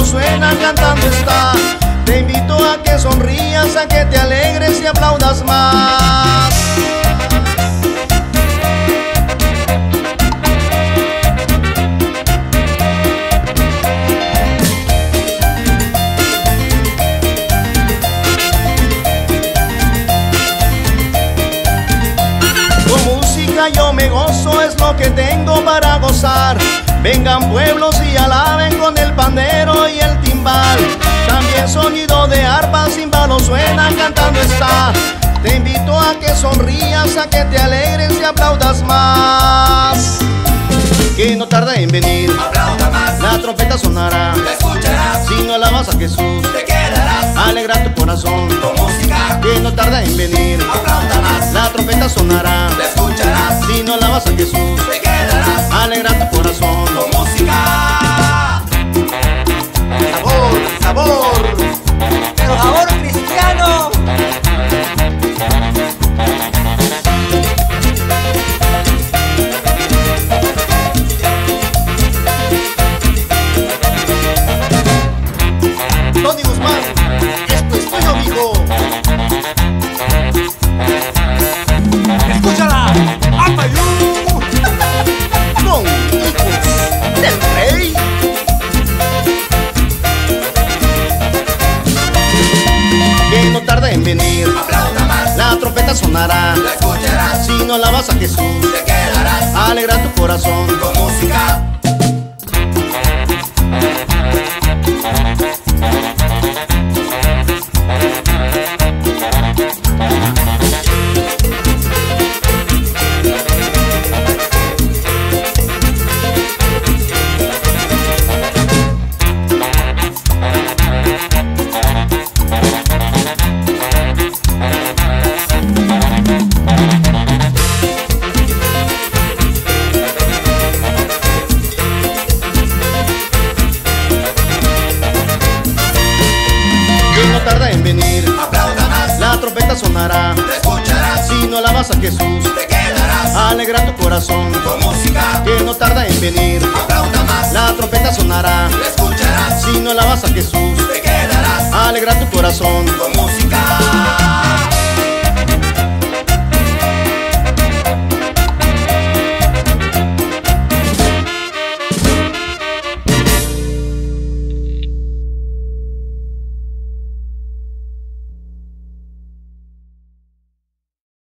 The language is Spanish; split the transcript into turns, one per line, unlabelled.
suena, cantando está. Te invito a que sonrías, a que te alegres y aplaudas más. Con música yo me gozo, es lo que tengo para gozar. Vengan pueblos y alaben con el pandero y el timbal. También sonido de arpa, címbalo suena, cantando está. Te invito a que sonrías, a que te alegres y aplaudas más. Que no tarda en venir,
aplauda más.
La trompeta sonará,
la escucharás.
Si no alabas a Jesús,
te quedarás.
Alegra tu corazón
con música.
Que no tarda en venir,
aplauda más.
La trompeta sonará,
la escucharás.
Si no alabas a Jesús,
te quedarás.
Alegra tu corazón
con música.
Sabor, sabor,
pero sabor cristiano.
Tony Guzmán, esto es tuyo, amigo.
Escúchala, Apayú.
Con hijos del rey. Que no tarda en venir,
aplauda más.
La trompeta sonará,
la escucharás.
Si no alabas a Jesús,
te quedarás.
Alegra tu corazón
con música.
tarda en venir,
aplauda más.
La trompeta sonará,
la escucharás.
Si no alabas a Jesús,
te quedarás.
Alegra tu corazón
con música.
Que no tarda en venir,
aplauda más.
La trompeta sonará,
la escucharás.
Si no alabas a Jesús,
te quedarás.
Alegra tu corazón
con música.